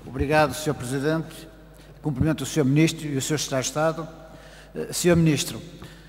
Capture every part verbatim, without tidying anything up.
Obrigado, senhor Presidente. Cumprimento o senhor Ministro e o senhor Secretário de Estado. senhor Ministro,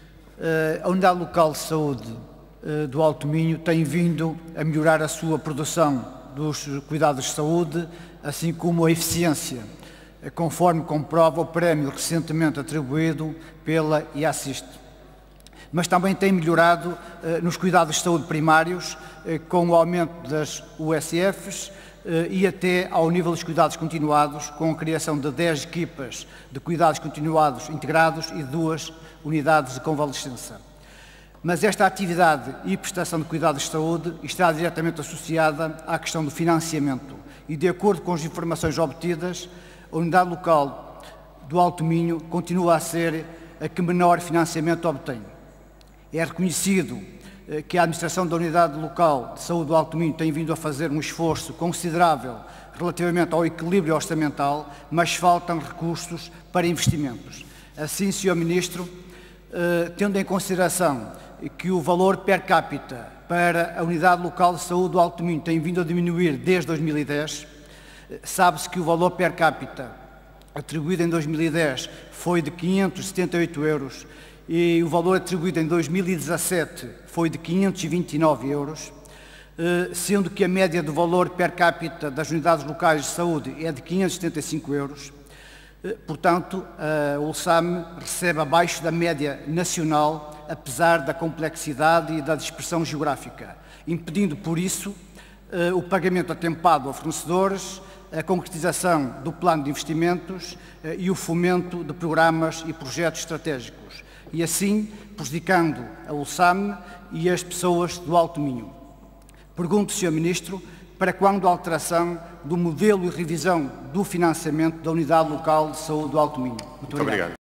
a Unidade Local de Saúde do Alto Minho tem vindo a melhorar a sua produção dos cuidados de saúde, assim como a eficiência, conforme comprova o prémio recentemente atribuído pela I A S I S T. Mas também tem melhorado eh, nos cuidados de saúde primários, eh, com o aumento das U S Fs eh, e até ao nível dos cuidados continuados, com a criação de dez equipas de cuidados continuados integrados e duas unidades de convalescença. Mas esta atividade e prestação de cuidados de saúde está diretamente associada à questão do financiamento e, de acordo com as informações obtidas, a Unidade Local do Alto Minho continua a ser a que menor financiamento obtém. É reconhecido eh, que a Administração da Unidade Local de Saúde do Alto Minho tem vindo a fazer um esforço considerável relativamente ao equilíbrio orçamental, mas faltam recursos para investimentos. Assim, senhor Ministro, eh, tendo em consideração que o valor per capita para a Unidade Local de Saúde do Alto Minho tem vindo a diminuir desde dois mil e dez, sabe-se que o valor per capita atribuído em dois mil e dez foi de quinhentos e setenta e oito euros e o valor atribuído em dois mil e dezassete foi de quinhentos e vinte e nove euros, sendo que a média do valor per capita das unidades locais de saúde é de quinhentos e setenta e cinco euros. Portanto, a ULSAM recebe abaixo da média nacional, apesar da complexidade e da dispersão geográfica, impedindo, por isso, o pagamento atempado a fornecedores, a concretização do plano de investimentos e o fomento de programas e projetos estratégicos, e assim prejudicando a ULSAM e as pessoas do Alto Minho. Pergunto, senhor Ministro, para quando a alteração do modelo e revisão do financiamento da Unidade Local de Saúde do Alto Minho? Muito obrigado.